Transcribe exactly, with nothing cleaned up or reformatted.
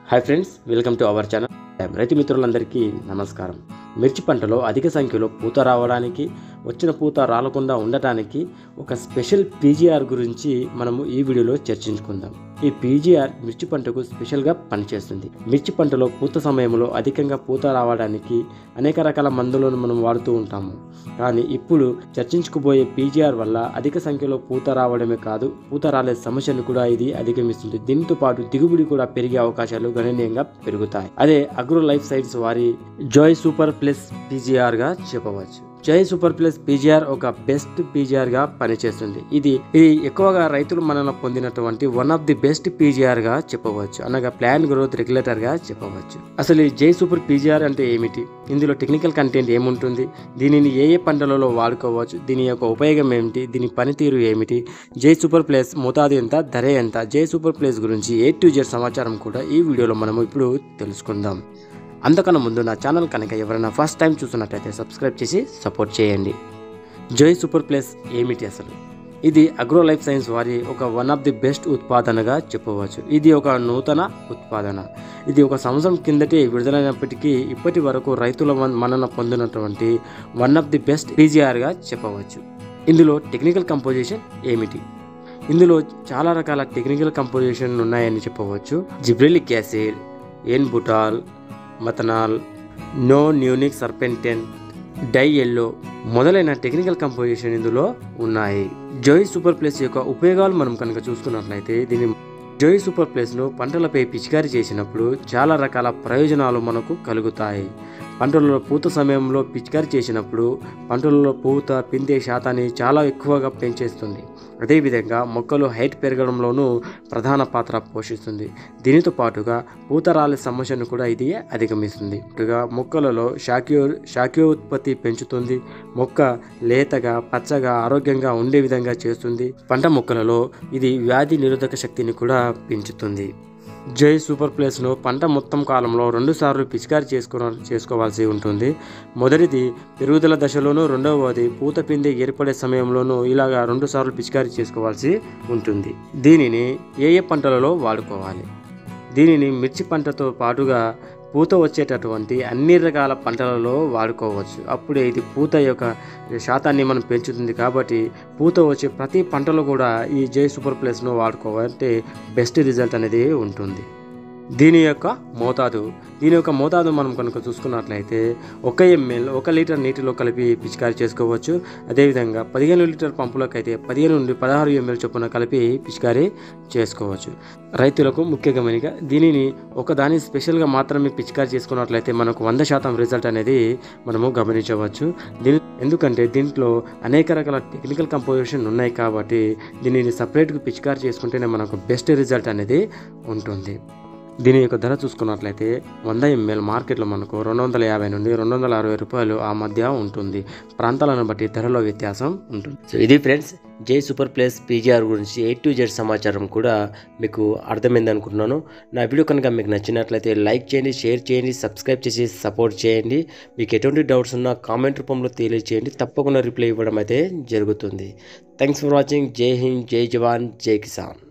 Hi friends, welcome to our channel. రైతు మిత్రులందరికీ నమస్కారం. మిర్చి పంటలో అధిక సంఖ్యలో పూత రావడానికి, వచ్చిన పూత రాలకుండా ఉండటానికి ఒక స్పెషల్ పీజీఆర్ గురించి మనము ఈ వీడియోలో చర్చించుకుందాం. ఈ పీజీఆర్ మిర్చి పంటకు స్పెషల్గా పనిచేస్తుంది. మిర్చి పంటలో పూత సమయంలో అధికంగా పూత రావడానికి అనేక రకాల మందులను మనం వాడుతూ ఉంటాము. కానీ ఇప్పుడు చర్చించుకుపోయే పీజీఆర్ వల్ల అధిక సంఖ్యలో పూత రావడమే కాదు, పూత రాలే సమస్యను కూడా ఇది అధిగమిస్తుంది. దీంతో పాటు దిగుబడి కూడా పెరిగే అవకాశాలు గణనీయంగా పెరుగుతాయి. అదే అగ్రో లైఫ్ సైన్స్ వారి జాయ్ సూపర్ ప్లస్ పీజీఆర్ గా చెప్పవచ్చు. జై సూపర్ ప్లస్ పీజీఆర్ ఒక బెస్ట్ పీజీఆర్ గా పనిచేస్తుంది. ఇది ఇది ఎక్కువగా రైతులు మనలో పొందినటువంటి one of the best PGR గా చెప్పవచ్చు, అనగా ప్లాంట్ గ్రోత్ రెగ్యులేటర్ గా చెప్పవచ్చు. అసలు ఈ జై సూపర్ పీజీఆర్ అంటే ఏమిటి, ఇందులో టెక్నికల్ కంటెంట్ ఏముంటుంది, దీనిని ఏ ఏ పంటలలో వాడుకోవచ్చు, దీని యొక్క ఉపయోగం ఏమిటి, దీని పనితీరు ఏమిటి, జై సూపర్ ప్లస్ మోతాదు ఎంత, ధర ఎంత, జై సూపర్ ప్లస్ గురించి ఏ టు జెడ్ సమాచారం కూడా ఈ వీడియోలో మనము ఇప్పుడు తెలుసుకుందాం. అంతకన్నా ముందు నా ఛానల్ కనుక ఎవరైనా ఫస్ట్ టైం చూస్తున్నట్లయితే సబ్స్క్రైబ్ చేసి సపోర్ట్ చేయండి. జై సూపర్ ప్లస్ ఏమిటి అసలు? ఇది అగ్రో లైఫ్ సైన్స్ వారి ఒక వన్ ఆఫ్ ది బెస్ట్ ఉత్పాదనగా చెప్పవచ్చు. ఇది ఒక నూతన ఉత్పాదన. ఇది ఒక సంవత్సరం కిందటే విడుదలైనప్పటికీ ఇప్పటి వరకు రైతుల మన్నన పొందినటువంటి వన్ ఆఫ్ ది బెస్ట్ పీజీఆర్గా చెప్పవచ్చు. ఇందులో టెక్నికల్ కంపోజిషన్ ఏమిటి? ఇందులో చాలా రకాల టెక్నికల్ కంపోజిషన్ ఉన్నాయని చెప్పవచ్చు. Gibberellic acid, n butanol, methanol, నో న్యూనిక్ సర్పెంటెన్, డై ఎల్లో మొదలైన టెక్నికల్ కంపోజిషన్ ఇందులో ఉన్నాయి. జోయ్ సూపర్ ప్లస్ యొక్క ఉపయోగాలు మనం కనుక చూసుకున్నట్లయితే, దీని జోయ్ సూపర్ ప్లస్ను పంటలపై పిచికారీ చేసినప్పుడు చాలా రకాల ప్రయోజనాలు మనకు కలుగుతాయి. పంటలలో పూత సమయంలో పిచికారీ చేసినప్పుడు పంటలలో పూత పిందే శాతాన్ని చాలా ఎక్కువగా పెంచేస్తుంది. అదేవిధంగా మొక్కలు హైట్ పెరగడంలోనూ ప్రధాన పాత్ర పోషిస్తుంది. దీనితో పాటుగా పూత రాలే సమస్యను కూడా ఇది అధిగమిస్తుంది. మొక్కలలో శాఖీయ శాఖీయోత్పత్తి పెంచుతుంది. మొక్క లేతగా, పచ్చగా, ఆరోగ్యంగా ఉండే విధంగా చేస్తుంది. పంట మొక్కలలో ఇది వ్యాధి నిరోధక శక్తిని కూడా పెంచుతుంది. జై సూపర్ ప్లస్ను పంట మొత్తం కాలంలో రెండు సార్లు పిచికారీ చేసుకో చేసుకోవాల్సి ఉంటుంది. మొదటిది పెరుగుదల దశలోనూ, రెండవది పూత పిండి ఏర్పడే సమయంలోనూ ఇలాగా రెండు సార్లు పిచికారీ చేసుకోవాల్సి ఉంటుంది. దీనిని ఏ ఏ పంటలలో వాడుకోవాలి? దీనిని మిర్చి పంటతో పాటుగా పూత వచ్చేటటువంటి అన్ని రకాల పంటలలో వాడుకోవచ్చు. అప్పుడే ఇది పూత యొక్క శాతాన్ని మనం పెంచుతుంది. కాబట్టి పూత వచ్చే ప్రతి పంటలో కూడా ఈ జై సూపర్ ప్లస్ను వాడుకోవాలంటే బెస్ట్ రిజల్ట్ అనేది ఉంటుంది. దీని యొక్క మోతాదు దీని యొక్క మోతాదు మనం కనుక చూసుకున్నట్లయితే ఒక ఎంఎల్ ఒక లీటర్ నీటిలో కలిపి పిచికారీ చేసుకోవచ్చు. అదేవిధంగా పదిహేను లీటర్ పంపులకు అయితే పదిహేను నుండి పదహారు ఎంఎల్ చొప్పున కలిపి పిచికారీ చేసుకోవచ్చు. రైతులకు ముఖ్య గమనిక, దీనిని ఒకదాని స్పెషల్గా మాత్రమే పిచికారీ చేసుకున్నట్లయితే మనకు వంద శాతం రిజల్ట్ అనేది మనము గమనించవచ్చు. దీని ఎందుకంటే దీంట్లో అనేక రకాల టెక్నికల్ కంపోజిషన్ ఉన్నాయి కాబట్టి దీనిని సపరేట్గా పిచికారీ చేసుకుంటేనే మనకు బెస్ట్ రిజల్ట్ అనేది ఉంటుంది. దీని యొక్క ధర చూసుకున్నట్లయితే వంద ఎంఎల్ మార్కెట్లో మనకు రెండు వందల యాభై నుండి రెండు వందల అరవై రూపాయలు ఆ మధ్య ఉంటుంది. ప్రాంతాలను బట్టి ధరలో వ్యత్యాసం ఉంటుంది. సో ఇది ఫ్రెండ్స్, జై సూపర్ ప్లస్ పీజీఆర్ గురించి ఏ టు జెడ్ సమాచారం కూడా మీకు అర్థమైంది అనుకుంటున్నాను. నా వీడియో కనుక మీకు నచ్చినట్లయితే లైక్ చేయండి, షేర్ చేయండి, సబ్స్క్రైబ్ చేసి సపోర్ట్ చేయండి. మీకు ఎటువంటి డౌట్స్ ఉన్నా కామెంట్ రూపంలో తెలియజేయండి. తప్పకుండా రిప్లై ఇవ్వడం అయితే జరుగుతుంది. Thanks for watching. Jai Hind, జై జవాన్, జై కిసాన్.